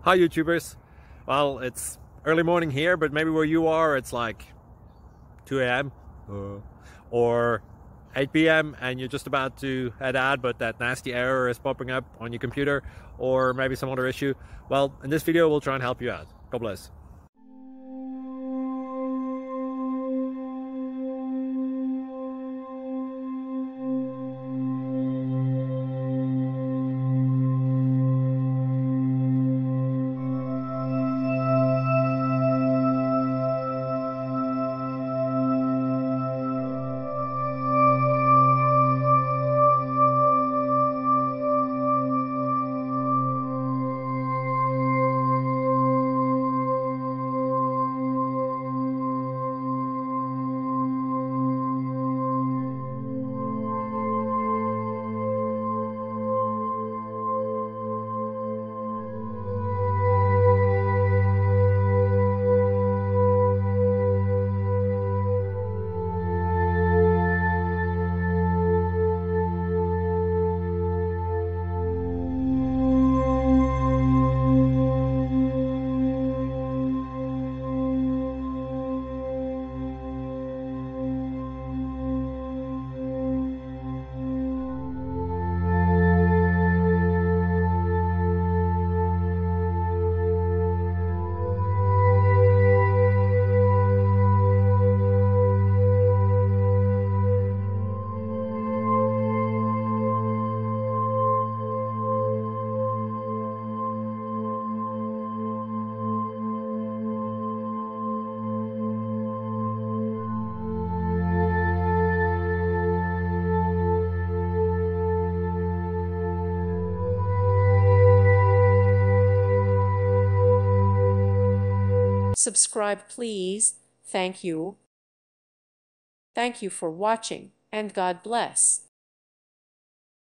Hi YouTubers. Well, it's early morning here, but maybe where you are it's like 2 a.m. or 8 p.m. and you're just about to head out, but that nasty error is popping up on your computer, or maybe some other issue. Well, in this video we'll try and help you out. God bless. Subscribe, please. Thank you. Thank you for watching, and God bless.